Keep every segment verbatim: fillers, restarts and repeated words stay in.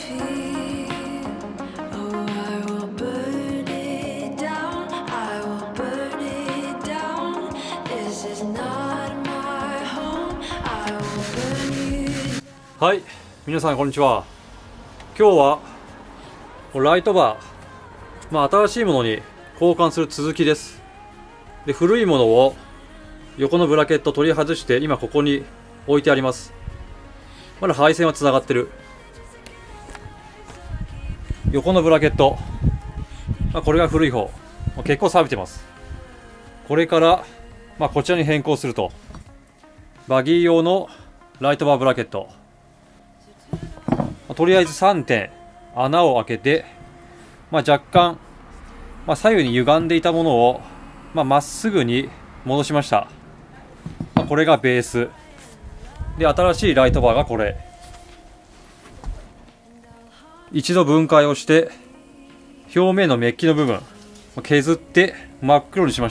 はい、皆さんこんにちは。今日はライトバー、まあ、新しいものに交換する続きです。で、古いものを横のブラケット取り外して今ここに置いてあります。まだ配線はつながってる。横のブラケット、まあ、これが古い方、まあ、結構錆びてます。これから、まあ、こちらに変更するとバギー用のライトバーブラケット、とりあえずさんてん穴を開けて、まあ、若干、まあ、左右に歪んでいたものをまあ、まっすぐに戻しました。まあ、これがベースで、新しいライトバーがこれ。一度分解をして表面のメッキの部分削って真っ黒にしました。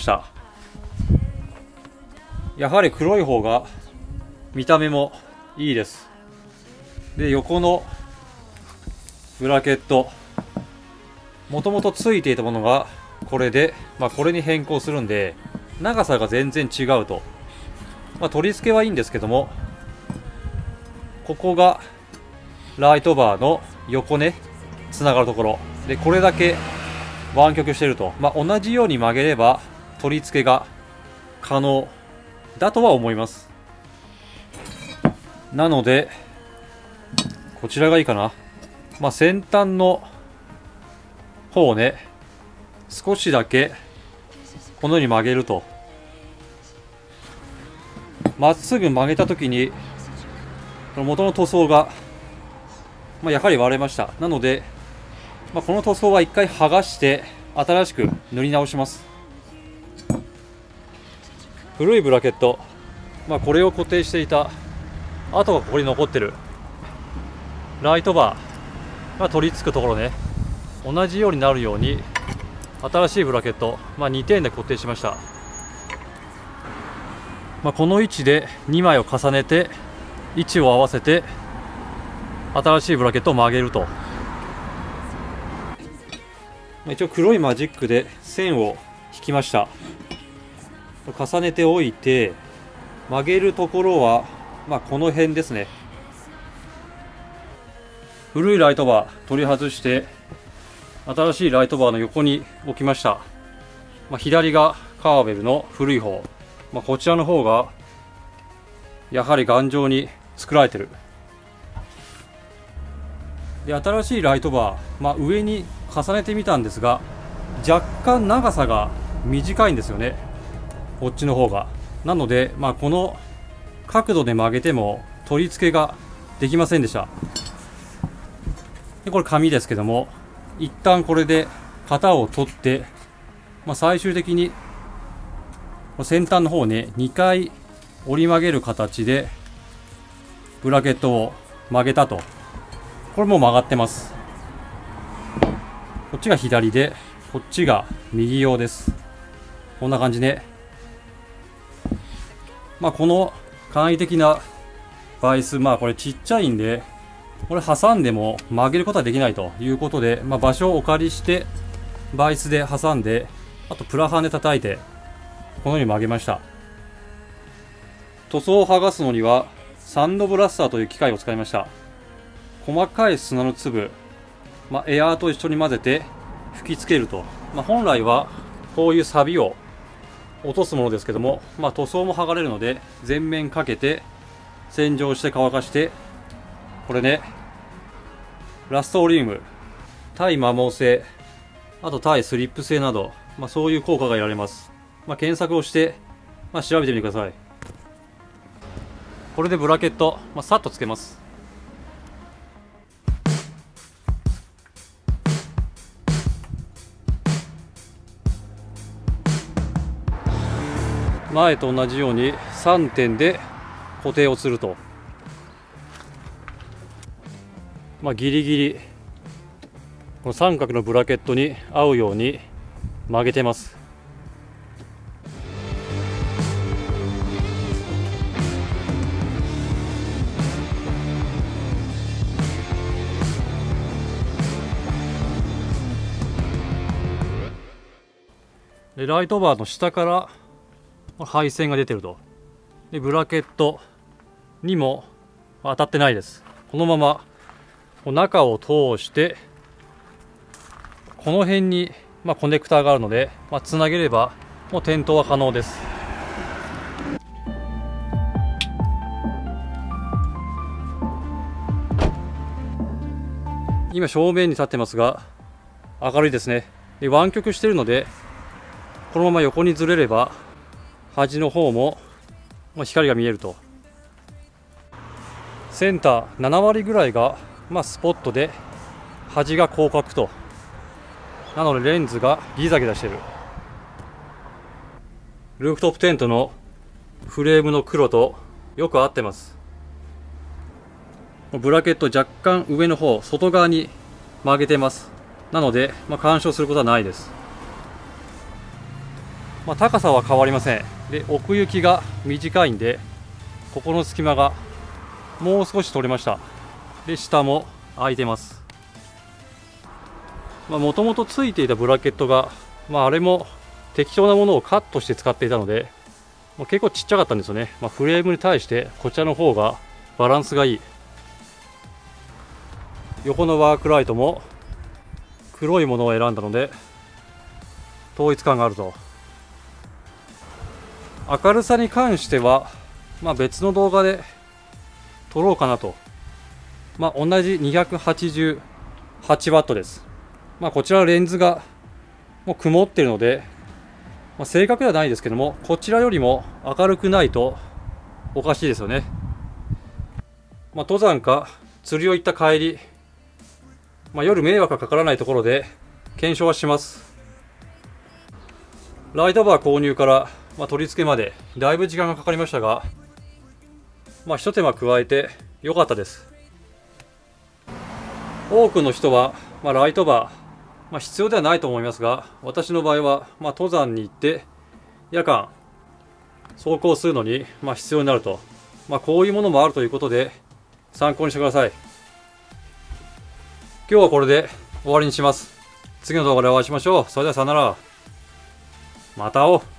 やはり黒い方が見た目もいいです。で、横のブラケット、もともとついていたものがこれで、まあ、これに変更するんで長さが全然違うと。まあ、取り付けはいいんですけども、ここがライトバーの横ねつながるところで、これだけ湾曲してると、まあ、同じように曲げれば取り付けが可能だとは思います。なのでこちらがいいかな。まあ、先端の方をね少しだけこのように曲げると、まっすぐ曲げた時に元の塗装が、まあ、やはり割れました。なので、まあ、この塗装は一回剥がして新しく塗り直します。古いブラケット、まあ、これを固定していた跡がここに残ってる。ライトバーが取り付くところね、同じようになるように新しいブラケット、まあ、にてんで固定しました。まあ、この位置でにまいを重ねて位置を合わせて新しいブラケットを曲げると。一応黒いマジックで線を引きました。重ねておいて曲げるところは、まあ、この辺ですね。古いライトバー取り外して新しいライトバーの横に置きました。まあ、左がカーベルの古い方、まあ、こちらの方がやはり頑丈に作られてる。で、新しいライトバー、まあ、上に重ねてみたんですが若干長さが短いんですよね、こっちの方が。なので、まあ、この角度で曲げても取り付けができませんでした。で、これ紙ですけども、一旦これで型を取って、まあ、最終的に先端の方をねにかい折り曲げる形でブラケットを曲げたと。これも曲がってます。こっちが左でこっちが右用です。こんな感じね。まあ、この簡易的なバイス、まあこれちっちゃいんでこれ挟んでも曲げることはできないということで、まあ、場所をお借りしてバイスで挟んで、あとプラハンで叩いてこのように曲げました。塗装を剥がすのにはサンドブラスターという機械を使いました。細かい砂の粒、まあ、エアーと一緒に混ぜて吹きつけると。まあ、本来はこういうサビを落とすものですけども、まあ、塗装も剥がれるので全面かけて洗浄して乾かして、これねラストオリウム、耐摩耗性、あと耐スリップ性など、まあ、そういう効果が得られます。まあ、検索をして、まあ、調べてみてください。これでブラケット、まあ、さっとつけます。前と同じようにさんてんで固定をすると、まあ、ギリギリこの三角のブラケットに合うように曲げてます。 でライトバーの下から配線が出てると。でブラケットにも当たってないです。このまま中を通してこの辺に、まあ、コネクターがあるので、まあ、つなげればもう点灯は可能です。今正面に立ってますが明るいですね。で湾曲してるのでこのまま横にずれれば端の方も光が見えると。センターなな割ぐらいが、まあ、スポットで端が広角と。なのでレンズがギザギザしてる。ルーフトップテントのフレームの黒とよく合ってます。ブラケット若干上の方外側に曲げてます。なので、まあ、干渉することはないです。まあ、高さは変わりません。で奥行きが短いんでここの隙間がもう少し取れました。で下も空いてます。もともとついていたブラケットが、まあ、あれも適当なものをカットして使っていたので、まあ、結構ちっちゃかったんですよね。まあ、フレームに対してこちらの方がバランスがいい。横のワークライトも黒いものを選んだので統一感があると。明るさに関しては、まあ、別の動画で撮ろうかなと。まあ、同じ にひゃくはちじゅうはちワット です。まあ、こちらレンズがもう曇っているので、まあ、正確ではないですけどもこちらよりも明るくないとおかしいですよね。まあ、登山か釣りを行った帰り、まあ、夜迷惑がかからないところで検証はします。ライトバー購入から、まあ、取り付けまでだいぶ時間がかかりましたが、まあ、一手間加えて良かったです。多くの人は、まあ、ライトバー、まあ、必要ではないと思いますが、私の場合は、まあ、登山に行って夜間走行するのに、まあ、必要になると、まあ、こういうものもあるということで参考にしてください。今日はこれで終わりにします。次の動画でお会いしましょう。それではさよなら。また会おう。